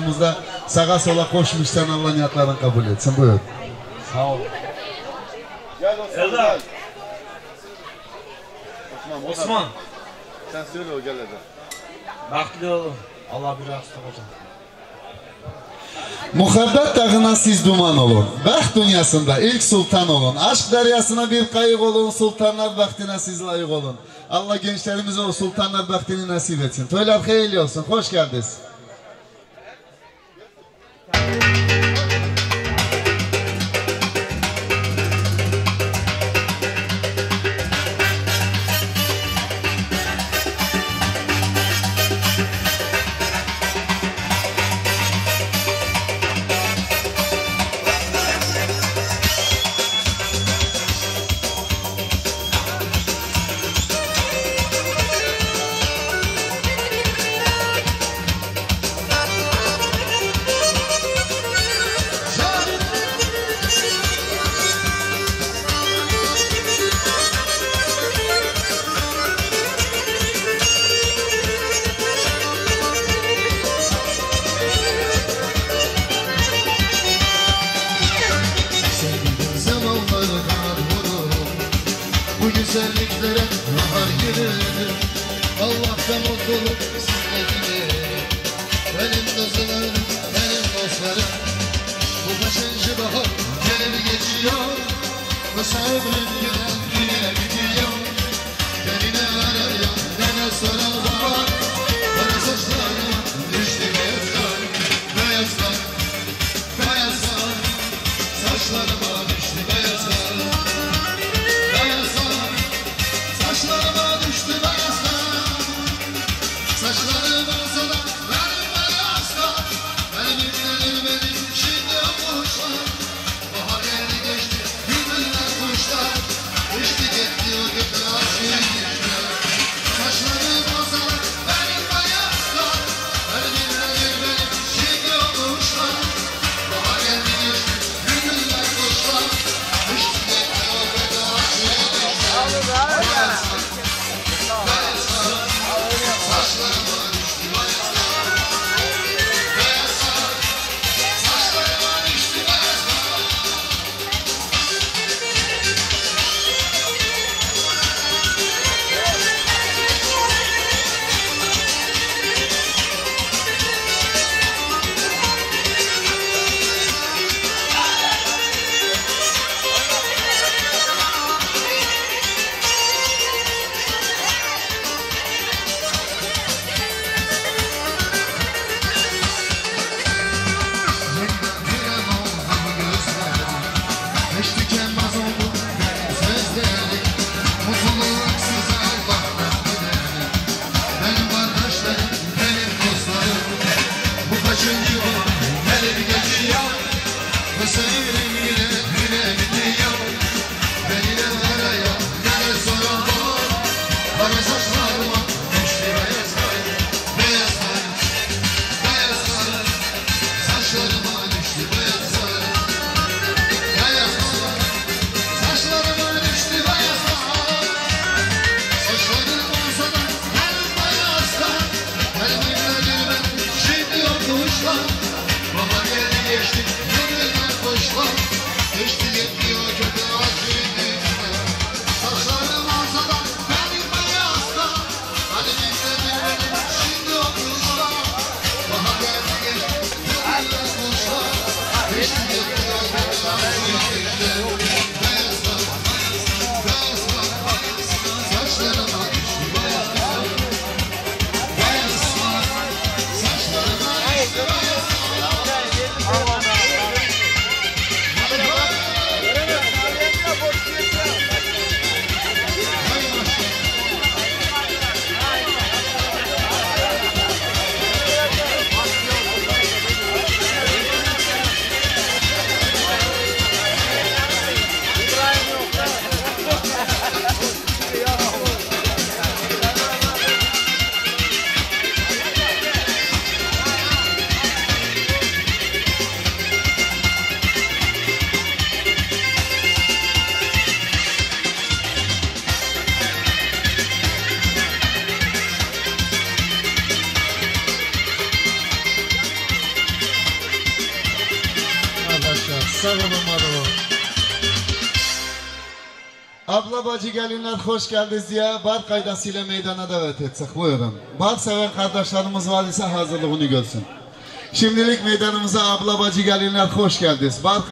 yurdumuzda sağa sola koşmuşsan Allah niyatlarını kabul etsin. Buyur. Sağ ol. Gel Osman. Serdar. Osman. Osman. Sen söyle o gel hadi. Baklı oğlum. Allah bir hasta hocam. Muhabbet dağına siz duman olun. Bəxt dünyasında ilk sultan olun. Aşk deryasına bir kayık olun. Sultanlar bəxtine siz layık olun. Allah gençlerimize o sultanlar bəxtini nasip etsin. Toylar hayırlı olsun. Hoş geldiniz. Güzelliklere bahar gelir. Allah'tan mutluluk size gelir. Benim dostlarım, benim dostlarım. Bu kaçıncı bahar gelip geçiyor. Bu sabrım güne bitiyor. Beni ne arıyor, ne soran var. Bana saçlarım düştü beyazlar. Beyazlar, beyazlar. Saçlarıma düştü beyazlar. Saçlarıma düştü beyazlar. Saçlarıma sana benim beyazlar. Benim iplerim benim şimdi yokmuşlar. Bahar geldi geçti güller kuşlar. Uçtu gitti o kötü aşıklar. Saçlarıma sana benim beyazlar. Benim iplerim benim şimdi yokmuşlar. Bahar geldi geçti güller kuşlar. Uçtu gitti o kötü aşıklar. Sağ olun, var olun. Abla bacı gelinler hoş geldiniz diye bar kaydasıyla meydana davet etsek. Buyurun. Bar seven kardeşlerimiz var ise hazırlığını görsün. Şimdilik meydanımıza abla bacı gelinler hoş geldiniz. Bar